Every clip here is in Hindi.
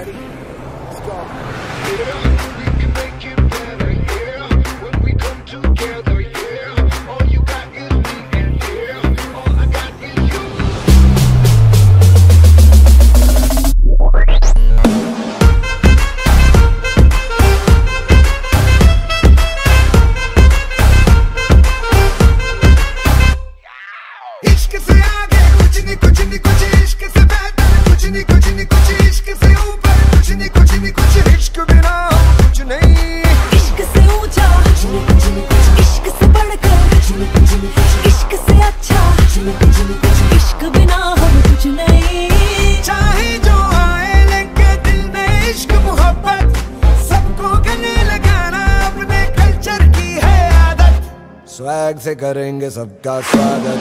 Ready? Let's go. Yeah, we can make it better, yeah. When we come together, yeah. All you got is me, and yeah, all I got is you. इश्क से आगे कुछ नहीं कुछ नहीं कुछ, इश्क से बेहतर कुछ नहीं कुछ नहीं कुछ, इश्क से ऊपर कुछ नहीं कुछ नहीं कुछ, इश्क बिना कुछ नहीं। इश्क से ऊंचा कुछ नहीं कुछ नहीं कुछ, इश्क से बढ़कर कुछ नहीं कुछ नहीं कुछ, इश्क से अच्छा कुछ नहीं कुछ नहीं कुछ, इश्क बिना हम कुछ नहीं। चाहे जो आए लेके दिल में इश्क मोहब्बत, सबको गले लगाना अपने कल्चर की है आदत। स्वैग से करेंगे सबका स्वागत।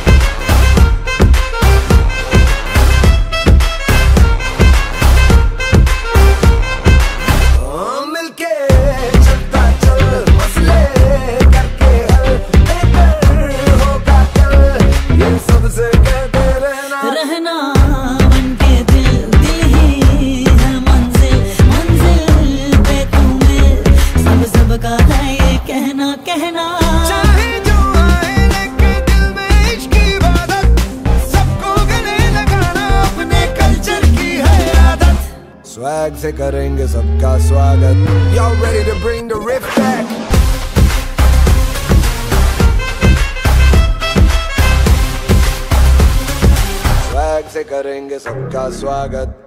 रहना बनके दिल दिल ही है मंजिल, मंजिल पे तुम्हें सब सबका है ये कहना कहना। चाहे जो आए लेके दिल में इश्क की इबादत, सबको गले लगाना अपने कल्चर की है आदत। स्वैग से करेंगे सबका स्वागत। Y'all ready to bring the riff back? Swag से करेंगे सबका स्वागत।